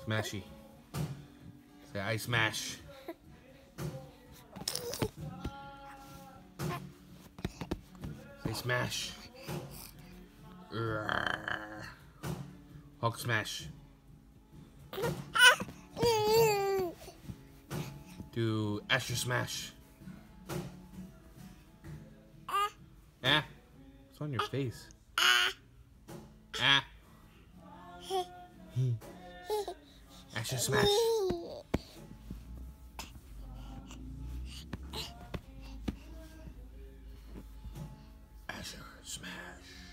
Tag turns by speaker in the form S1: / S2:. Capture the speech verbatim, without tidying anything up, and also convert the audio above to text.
S1: Smashy. Say I smash. Say smash. Hulk smash. Do Asher smash. Ah. It's on your face. Ah. Asher smash. Asher smash.